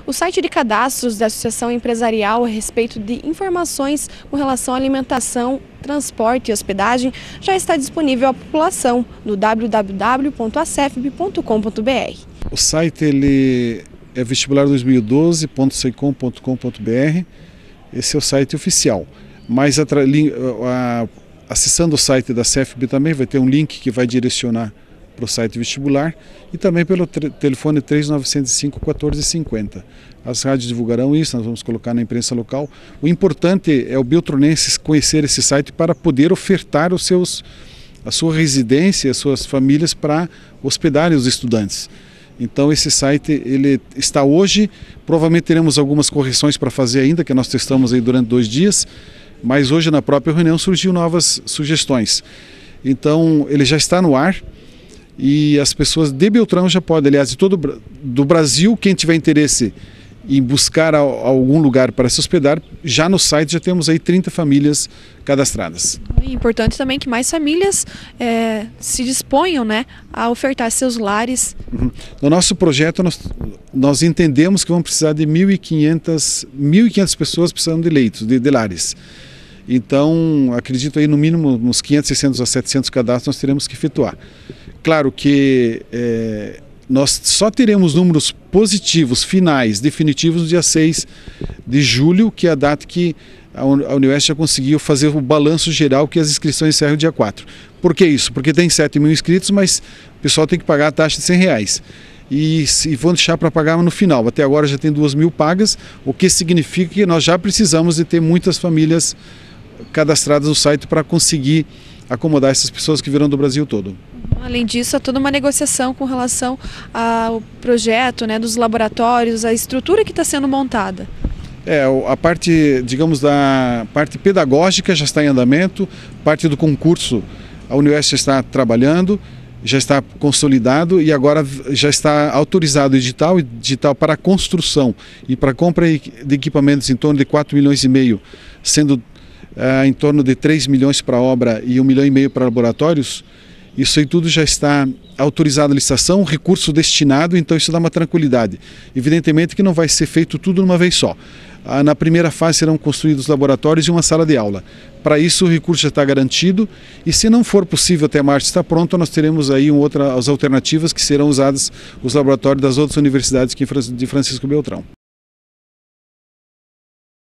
O site de cadastros da Associação Empresarial a respeito de informações com relação à alimentação, transporte e hospedagem já está disponível à população no www.acefb.com.br. O site ele é vestibular2012.secom.com.br. Esse é o site oficial. Mas acessando o site da Acefb também vai ter um link que vai direcionar para o site vestibular e também pelo telefone 3905-1450. As rádios divulgarão isso, nós vamos colocar na imprensa local. O importante é o beltronense conhecer esse site para poder ofertar a sua residência, as suas famílias para hospedarem os estudantes. Então esse site ele está hoje, provavelmente teremos algumas correções para fazer ainda, que nós testamos aí durante 2 dias, mas hoje na própria reunião surgiu novas sugestões. Então ele já está no ar. E as pessoas de Beltrão já podem, aliás, de todo do Brasil, quem tiver interesse em buscar algum lugar para se hospedar, já no site já temos aí 30 famílias cadastradas. É importante também que mais famílias se disponham, né, a ofertar seus lares. No nosso projeto nós entendemos que vamos precisar de 1.500 pessoas precisando de leitos, de lares. Então, acredito aí no mínimo uns 500, 600 a 700 cadastros nós teremos que efetuar. Claro que nós só teremos números positivos, finais, definitivos no dia 6 de julho, que é a data que a Unioeste já conseguiu fazer o balanço geral, que as inscrições encerram dia 4. Por que isso? Porque tem 7 mil inscritos, mas o pessoal tem que pagar a taxa de R$100. E vão deixar para pagar no final. Até agora já tem 2.000 pagas, o que significa que nós já precisamos de ter muitas famílias cadastradas no site para conseguir acomodar essas pessoas que virão do Brasil todo. Além disso, há toda uma negociação com relação ao projeto, né, dos laboratórios, a estrutura que está sendo montada. A parte, digamos, da parte pedagógica já está em andamento, parte do concurso a Unioeste está trabalhando, já está consolidado e agora já está autorizado o edital para a construção e para a compra de equipamentos em torno de 4,5 milhões, sendo em torno de 3 milhões para a obra e 1,5 milhão para laboratórios. Isso aí tudo já está autorizado a licitação, recurso destinado, então isso dá uma tranquilidade. Evidentemente que não vai ser feito tudo de uma vez só. Na primeira fase serão construídos laboratórios e uma sala de aula. Para isso o recurso já está garantido e se não for possível até março estar pronto, nós teremos aí as alternativas que serão usadas os laboratórios das outras universidades de Francisco Beltrão.